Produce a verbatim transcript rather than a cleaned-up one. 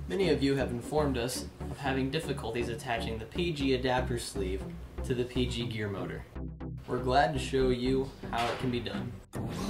Many of you have informed us of having difficulties attaching the P G adapter sleeve to the P G gear motor. We're glad to show you how it can be done.